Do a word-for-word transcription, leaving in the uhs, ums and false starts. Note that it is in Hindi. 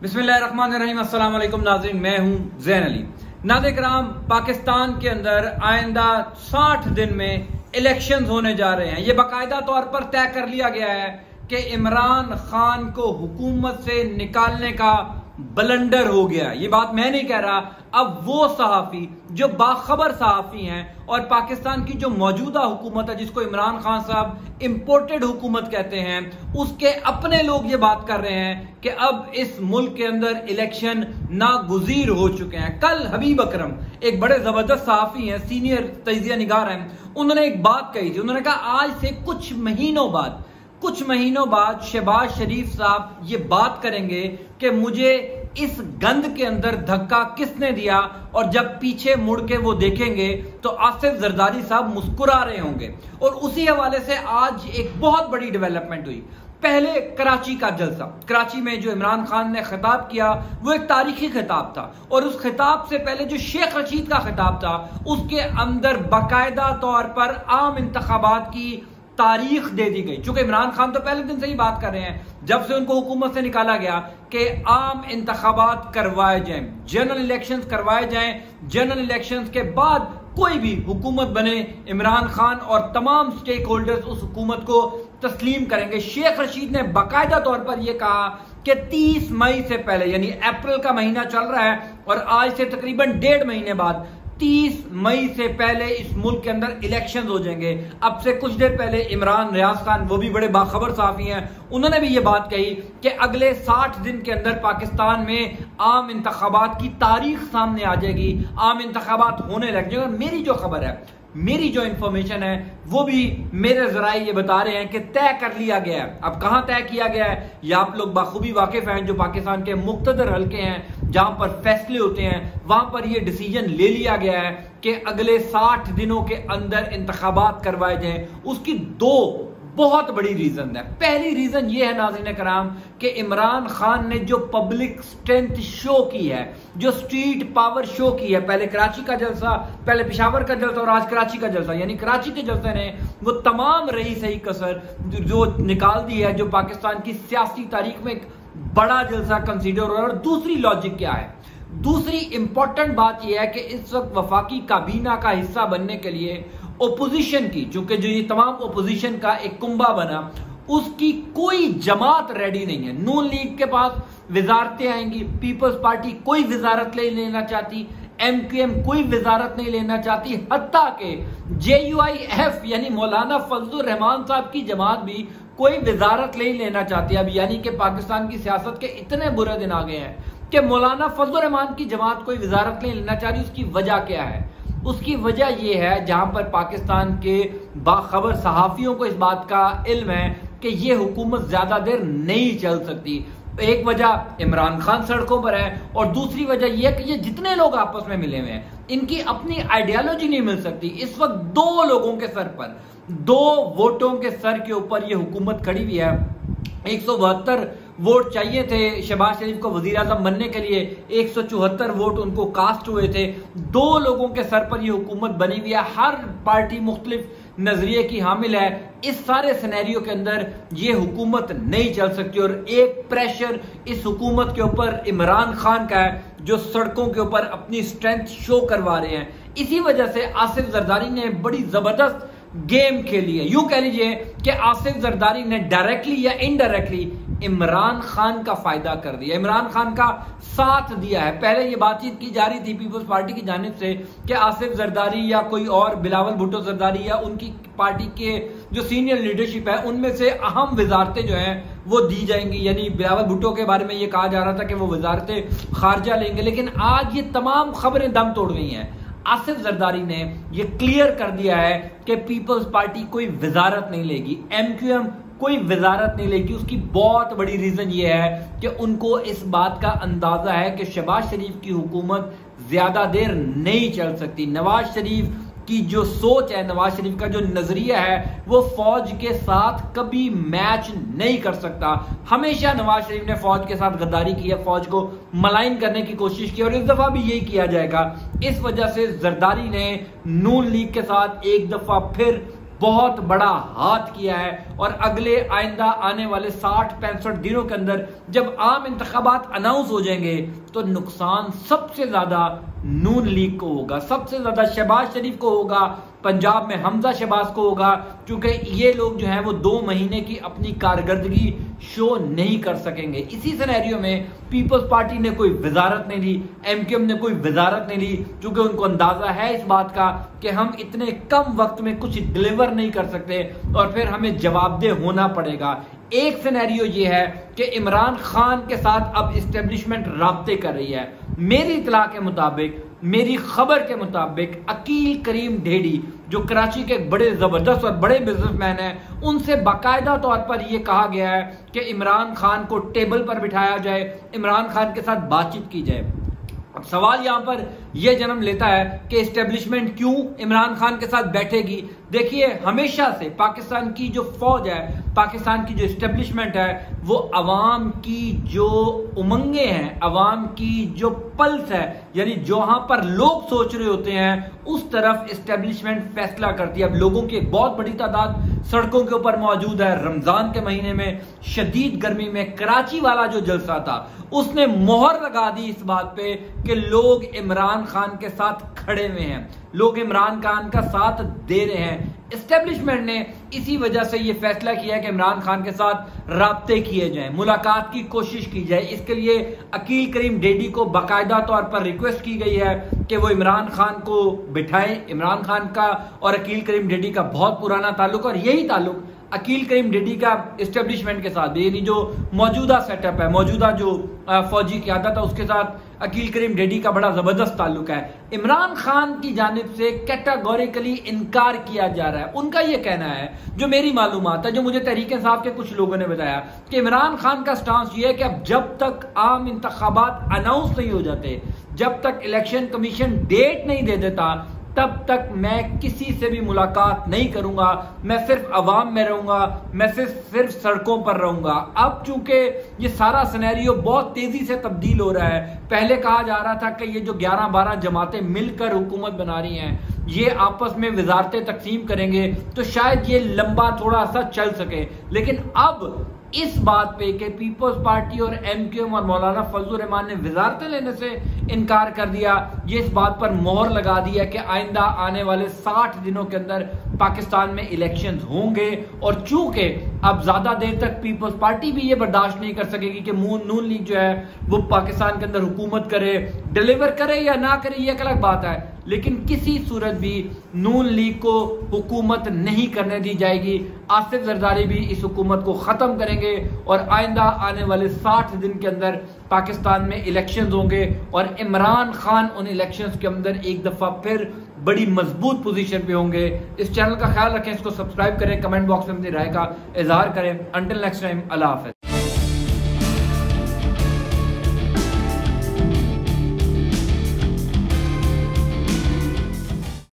बिस्मिल्लाहिर्रहमानिर्रहीम। अस्सलाम वालेकुम नाज़रीन, मैं हूं ज़ैन अली। नाज़रीन कराम, पाकिस्तान के अंदर आइंदा साठ दिन में इलेक्शंस होने जा रहे हैं। ये बाकायदा तौर पर तय कर लिया गया है कि इमरान खान को हुकूमत से निकालने का ब्लंडर हो गया। ये बात मैं नहीं कह रहा, अब वो सहाफी जो बाखबर सहाफी हैं और पाकिस्तान की जो मौजूदा हुकूमत है जिसको इमरान खान साहब इंपोर्टेड हुकूमत कहते हैं, उसके अपने लोग ये बात कर रहे हैं कि अब इस मुल्क के अंदर इलेक्शन नागुज़ीर हो चुके हैं। कल हबीब अकरम एक बड़े जबरदस्त सहाफी हैं, सीनियर तजिया निगार हैं, उन्होंने एक बात कही थी। उन्होंने कहा आज से कुछ महीनों बाद कुछ महीनों बाद शहबाज शरीफ साहब ये बात करेंगे कि मुझे इस गंद के अंदर धक्का किसने दिया, और जब पीछे मुड़ के वो देखेंगे तो आसिफ जरदारी साहब मुस्कुरा रहे होंगे। और उसी हवाले से आज एक बहुत बड़ी डेवलपमेंट हुई। पहले कराची का जलसा, कराची में जो इमरान खान ने खिताब किया वो एक तारीखी खिताब था, और उस खिताब से पहले जो शेख रशीद का खिताब था उसके अंदर बाकायदा तौर पर आम इंतखाबात की तारीख दे दी गई। चूंकि इमरान खान तो पहले दिन से ही बात कर रहे हैं, जब से उनको हुकूमत से निकाला गया, कि आम इंतखाबात करवाए जाएं, जनरल इलेक्शंस करवाए जाएं। जनरल इलेक्शंस के बाद कोई भी हुकूमत बने, इमरान खान और तमाम स्टेक होल्डर्स उस हुकूमत को तस्लीम करेंगे। शेख रशीद ने बाकायदा तौर पर यह कहा कि तीस मई से पहले, यानी अप्रैल का महीना चल रहा है और आज से तकरीबन डेढ़ महीने बाद तीस मई से पहले इस मुल्क के अंदर इलेक्शंस हो जाएंगे। अब से कुछ देर पहले इमरान रियाज खान, वो भी बड़े बाखबर सहाफी हैं, उन्होंने भी ये बात कही कि अगले साठ दिन के अंदर पाकिस्तान में आम इंतखाबात की तारीख सामने आ जाएगी, आम इंतखाबात होने लग जाएंगे। मेरी जो खबर है, मेरी जो इंफॉर्मेशन है, वो भी मेरे जराए ये बता रहे हैं कि तय कर लिया गया है। अब कहां तय किया गया है, या आप लोग बाखूबी वाकिफ हैं, जो पाकिस्तान के मुख्तदर हल्के हैं जहां पर फैसले होते हैं, वहां पर यह डिसीजन ले लिया गया है कि अगले साठ दिनों के अंदर इंतखाबात करवाए जाएं। उसकी दो बहुत बड़ी रीजन है। पहली रीजन ये है नाज़रीन कराम कि इमरान खान ने जो पब्लिक स्ट्रेंथ शो की है, जो स्ट्रीट पावर शो की है, पहले कराची का जलसा, पहले पेशावर का जलसा और आज कराची का जलसा, यानी कराची के जलसे ने वो तमाम रही सही कसर जो निकाल दी है, जो पाकिस्तान की सियासी तारीख में एक बड़ा जलसा कंसीडर हो रहा है। और दूसरी लॉजिक क्या है, दूसरी इंपॉर्टेंट बात यह है कि इस वक्त वफाकी काबीना का हिस्सा बनने के लिए ओपोजिशन की, चूंकि जो ये तमाम ओपोजिशन का एक कुंबा बना, उसकी कोई जमात रेडी नहीं है। नून लीग के पास वजारतें आएंगी, पीपल्स पार्टी कोई वजारत नहीं लेना चाहती, एम क्यू एम कोई वजारत नहीं लेना चाहती, हत्ता के जे यू आई एफ यानी मौलाना फजलुर रहमान साहब की जमात भी कोई वजारत नहीं लेना चाहती। अब यानी कि पाकिस्तान की सियासत के इतने बुरे दिन आ गए हैं कि मौलाना फजलुर रहमान की जमात कोई वजारत नहीं लेना चाह रही। उसकी वजह क्या है? उसकी वजह यह है, जहां पर पाकिस्तान के बाखबर सहाफियों को इस बात का इल्म है कि यह हुकूमत ज्यादा देर नहीं चल सकती। एक वजह इमरान खान सड़कों पर है, और दूसरी वजह यह कि ये जितने लोग आपस में मिले हुए हैं, इनकी अपनी आइडियोलॉजी नहीं मिल सकती। इस वक्त दो लोगों के सर पर, दो वोटों के सर के ऊपर यह हुकूमत खड़ी हुई है। एक सौ बहत्तर वोट चाहिए थे शहबाज शरीफ को वजीर आजम बनने के लिए, एक सौ चौहत्तर वोट उनको कास्ट हुए थे। दो लोगों के सर पर यह हुकूमत बनी हुई है, हर पार्टी मुख्तलिफ नजरिए की हामिल है। इस सारे सिनेरियो के अंदर यह हुकूमत नहीं चल सकती, और एक प्रेशर इस हुकूमत के ऊपर इमरान खान का है, जो सड़कों के ऊपर अपनी स्ट्रेंथ शो करवा रहे हैं। इसी वजह से आसिफ जरदारी ने बड़ी जबरदस्त गेम खेली है। यूं कह लीजिए कि आसिफ जरदारी ने डायरेक्टली या इनडायरेक्टली इमरान खान का फायदा कर दिया, इमरान खान का साथ दिया है। पहले यह बातचीत की जा रही थी पीपल्स पार्टी की जानिब से कि आसिफ जरदारी या कोई और, बिलावल भुट्टो जरदारी या उनकी पार्टी के जो सीनियर लीडरशिप है, उनमें से अहम वजारतें जो हैं वो दी जाएंगी। यानी बिलावल भुट्टो के बारे में यह कहा जा रहा था कि वो वजारतें खारजा लेंगे, लेकिन आज ये तमाम खबरें दम तोड़ गई हैं। आसिफ जरदारी ने यह क्लियर कर दिया है कि पीपल्स पार्टी कोई वजारत नहीं लेगी, एम क्यू एम कोई वजारत नहीं लेगी। उसकी बहुत बड़ी रीजन यह है कि उनको इस बात का अंदाजा है कि शहबाज शरीफ की हुकूमत ज्यादा देर नहीं चल सकती। नवाज शरीफ की जो सोच है, नवाज शरीफ का जो नजरिया है, वो फौज के साथ कभी मैच नहीं कर सकता। हमेशा नवाज शरीफ ने फौज के साथ गद्दारी की है, फौज को मलाइन करने की कोशिश की, और इस दफा भी यही किया जाएगा। इस वजह से जरदारी ने नून लीग के साथ एक दफा फिर बहुत बड़ा हाथ किया है और अगले आइंदा आने वाले साठ पैंसठ दिनों के अंदर जब आम इंतखाबात अनाउंस हो जाएंगे तो नुकसान सबसे ज्यादा नून लीग को होगा, सबसे ज्यादा शहबाज शरीफ को होगा, पंजाब में हमजा शहबाज को होगा, क्योंकि ये लोग जो है वो दो महीने की अपनी कारकर्दगी शो नहीं कर सकेंगे। इसी सिनेरियो में पीपल्स पार्टी ने कोई वजारत नहीं ली, एमक्यूएम ने कोई वजारत नहीं ली, क्योंकि उनको अंदाजा है इस बात का कि हम इतने कम वक्त में कुछ डिलीवर नहीं कर सकते और फिर हमें जवाबदेह होना पड़ेगा। एक सिनेरियो ये है कि इमरान खान के साथ अब इस्टेब्लिशमेंट राब्ते कर रही है। मेरी इतला के मुताबिक, मेरी खबर के मुताबिक अकील करीम ढेडी जो कराची के एक बड़े जबरदस्त और बड़े बिजनेसमैन हैं, उनसे बाकायदा तौर पर यह कहा गया है कि इमरान खान को टेबल पर बिठाया जाए, इमरान खान के साथ बातचीत की जाए। अब सवाल यहां पर यह जन्म लेता है कि इस्टेब्लिशमेंट क्यों इमरान खान के साथ बैठेगी। देखिए, हमेशा से पाकिस्तान की जो फौज है, पाकिस्तान की जो इस्टेब्लिशमेंट है, वो अवाम की जो उमंगे हैं, अवाम की जो पल्स है, यानी जहां पर लोग सोच रहे होते हैं उस तरफ इस्टेब्लिशमेंट फैसला करती है। अब लोगों की एक बहुत बड़ी तादाद सड़कों के ऊपर मौजूद है। रमजान के महीने में शदीद गर्मी में कराची वाला जो जलसा था उसने मोहर लगा दी इस बात पे कि लोग इमरान खान के साथ खड़े हुए हैं, लोग इमरान खान का साथ दे रहे हैं। इस्टेब्लिशमेंट ने इसी वजह से यह फैसला किया कि इमरान खान के साथ राब्ते किए जाएं, मुलाकात की कोशिश की जाए। इसके लिए अकील करीम ढेडी को बाकायदा तौर पर रिक्वेस्ट की गई है कि वो इमरान खान को बिठाएं। इमरान खान का और अकील करीम ढेडी का बहुत पुराना ताल्लुक, और यही ताल्लुक अकील करीम ढेडी का इस्टेब्लिशमेंट के साथ, यानी जो मौजूदा सेटअप है, मौजूदा जो फौजी क़यादत है, उसके साथ अकील करीम ढेडी का बड़ा जबरदस्त ताल्लुक है। इमरान खान की जानिब से कैटेगोरिकली इनकार किया जा रहा है। उनका यह कहना है, जो मेरी मालूमात है, जो मुझे तहरीक इंसाफ के कुछ लोगों ने बताया, कि इमरान खान का स्टांस यह है कि अब जब तक आम इंतखाबात अनाउंस नहीं हो जाते, जब तक इलेक्शन कमीशन डेट नहीं दे देता, तब तक मैं किसी से भी मुलाकात नहीं करूंगा, मैं सिर्फ अवाम में रहूंगा, मैं सिर्फ सिर्फ सड़कों पर रहूंगा। अब चूंकि ये सारा सिनेरियो बहुत तेजी से तब्दील हो रहा है, पहले कहा जा रहा था कि ये जो ग्यारह बारह जमातें मिलकर हुकूमत बना रही हैं, ये आपस में वजारतें तकसीम करेंगे तो शायद ये लंबा थोड़ा सा चल सके, लेकिन अब इस बात पे कि पीपल्स पार्टी और एमक्यूएम और मौलाना फजलुर रहमान ने वजारतें लेने से इनकार कर दिया, ये इस बात पर मोहर लगा दिया कि आइंदा आने वाले साठ दिनों के अंदर पाकिस्तान में इलेक्शंस होंगे। और चूंकि अब ज्यादा देर तक पीपल्स पार्टी भी ये बर्दाश्त नहीं कर सकेगी कि नून लीग जो है वो पाकिस्तान के अंदर हुकूमत करे, डिलीवर करे या ना करे, ये एक अलग बात है, लेकिन किसी सूरत भी नून लीग को हुकूमत नहीं करने दी जाएगी। आसिफ जरदारी भी इस हुकूमत को खत्म करेंगे और आइंदा आने वाले साठ दिन के अंदर पाकिस्तान में इलेक्शंस होंगे और इमरान खान उन इलेक्शंस के अंदर एक दफा फिर बड़ी मजबूत पोजीशन पे होंगे। इस चैनल का ख्याल रखें, इसको सब्सक्राइब करें, कमेंट बॉक्स में अपनी राय का इजहार करें। अंटिल नेक्स्ट टाइम, अल्लाह हाफ़िज़।